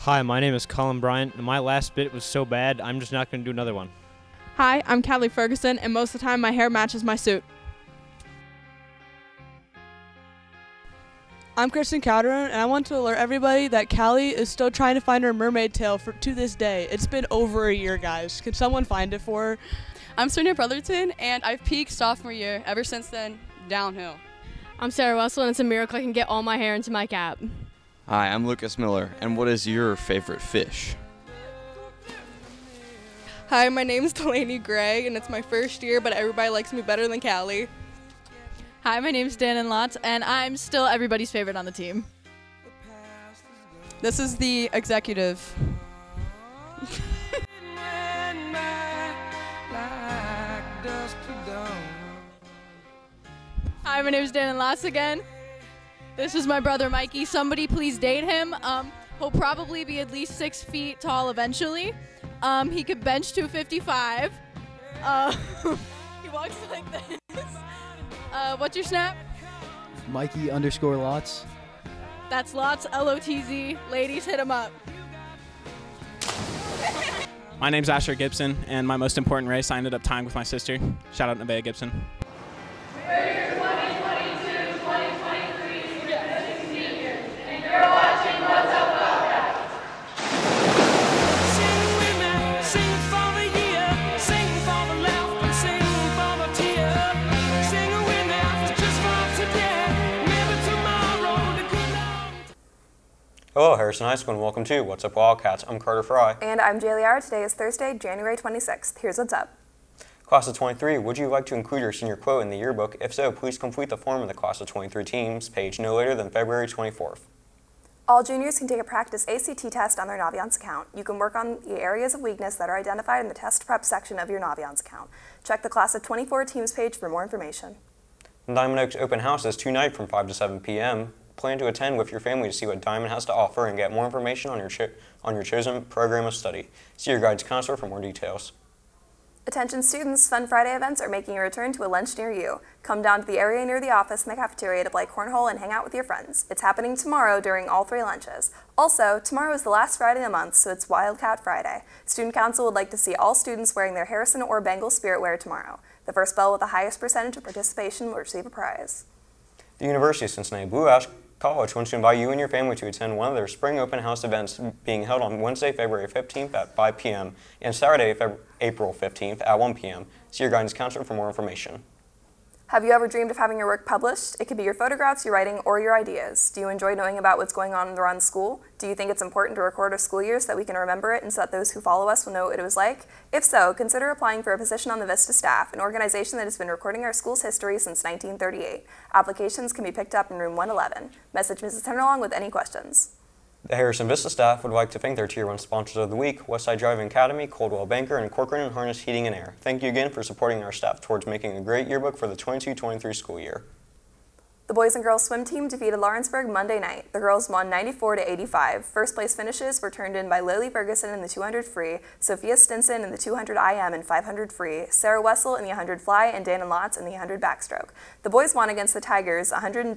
Hi, my name is Colin Bryant, and my last bit was so bad, I'm just not going to do another one. Hi, I'm Callie Ferguson, and most of the time my hair matches my suit. I'm Kristen Calderon, and I want to alert everybody that Callie is still trying to find her mermaid tail to this day. It's been over a year, guys. Can someone find it for her? I'm Sonia Brotherton, and I've peaked sophomore year. Ever since then, downhill. I'm Sarah Russell, and it's a miracle I can get all my hair into my cap. Hi, I'm Lucas Miller, and what is your favorite fish? Hi, my name is Delaney Gray, and it's my first year, but everybody likes me better than Callie. Hi, my name's Dan Lotz, and I'm still everybody's favorite on the team. This is the executive. Hi, my name's Dan Lotz again. This is my brother Mikey. Somebody please date him. He'll probably be at least 6 feet tall eventually. He could bench 255. He walks like this. What's your snap? Mikey_Lots. That's Lots, L-O-T-Z. Ladies, hit him up. My name's Asher Gibson, and my most important race, I ended up tying with my sister. Shout out Nevaeh Gibson. Ready for 2022, 2023 senior, and you're watching What's Up Wildcats. Sing with me, sing for the year, sing for the laughter, sing for the tear. Sing with me, just for today, maybe tomorrow, the good Lord. Hello, Harrison High School, and welcome to What's Up Wildcats. I'm Carter Fry. And I'm Jaylee. Today is Thursday, January 26th. Here's what's up. Class of 23, would you like to include your senior quote in the yearbook? If so, please complete the form in the Class of 23 teams page no later than February 24th. All juniors can take a practice ACT test on their Naviance account. You can work on the areas of weakness that are identified in the test prep section of your Naviance account. Check the Class of 24 teams page for more information. Diamond Oaks Open House is tonight from 5 to 7 p.m. Plan to attend with your family to see what Diamond has to offer and get more information on your chosen program of study. See your guidance counselor for more details. Attention students, Fun Friday events are making a return to a lunch near you. Come down to the area near the office in the cafeteria to play cornhole and hang out with your friends. It's happening tomorrow during all 3 lunches. Also, tomorrow is the last Friday of the month, so it's Wildcat Friday. Student Council would like to see all students wearing their Harrison or Bengal spirit wear tomorrow. The first bell with the highest percentage of participation will receive a prize. The University of Cincinnati Blue Ash College wants to invite you and your family to attend one of their spring open house events being held on Wednesday, February 15th at 5 p.m. and Saturday, April 15th at 1 p.m. See your guidance counselor for more information. Have you ever dreamed of having your work published? It could be your photographs, your writing, or your ideas. Do you enjoy knowing about what's going on around school? Do you think it's important to record our school year so that we can remember it and so that those who follow us will know what it was like? If so, consider applying for a position on the VISTA staff, an organization that has been recording our school's history since 1938. Applications can be picked up in room 111. Message Mrs. Tenderlong with any questions. The Harrison Vista staff would like to thank their Tier 1 sponsors of the week, Westside Driving Academy, Coldwell Banker, and Corcoran and Harness Heating and Air. Thank you again for supporting our staff towards making a great yearbook for the 22-23 school year. The boys and girls swim team defeated Lawrenceburg Monday night. The girls won 94-85. First place finishes were turned in by Lily Ferguson in the 200 free, Sophia Stinson in the 200 IM and 500 free, Sarah Wessel in the 100 fly, and Dan Lotz in the 100 backstroke. The boys won against the Tigers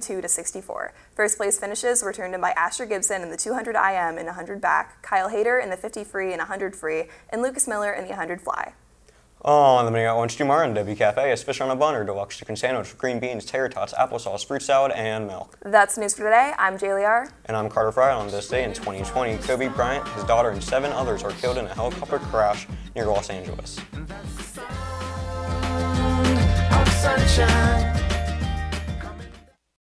102-64. First place finishes were turned in by Asher Gibson in the 200 IM and 100 back, Kyle Hayter in the 50 free and 100 free, and Lucas Miller in the 100 fly. On the menu at lunch tomorrow in W Cafe is fish on a bun or deluxe chicken sandwich with green beans, tater tots, applesauce, fruit salad, and milk. That's news for today. I'm Jaylee. And I'm Carter Fry. On this day in 2020, Kobe Bryant, his daughter, and 7 others are killed in a helicopter crash near Los Angeles. Sunshine.